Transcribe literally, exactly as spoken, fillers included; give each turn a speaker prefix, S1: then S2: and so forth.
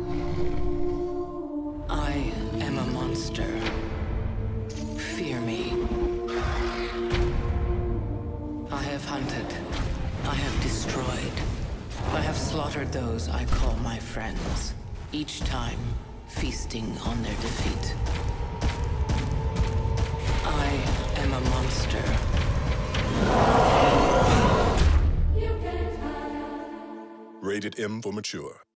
S1: I am a monster. Fear me. I have hunted. I have destroyed. I have slaughtered those I call my friends, each time feasting on their defeat. I am a monster.
S2: Rated M for mature.